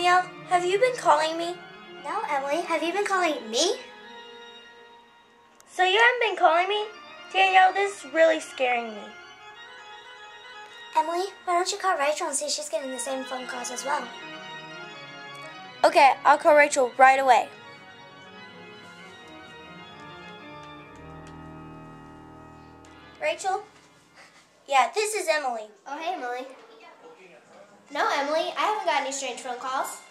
Danielle, have you been calling me? No, Emily. Have you been calling me? So you haven't been calling me? Danielle, this is really scaring me. Emily, why don't you call Rachel and see if she's getting the same phone calls as well? Okay, I'll call Rachel right away. Rachel? Yeah, this is Emily. Oh, hey, Emily. No, Emily, I haven't got any strange phone calls.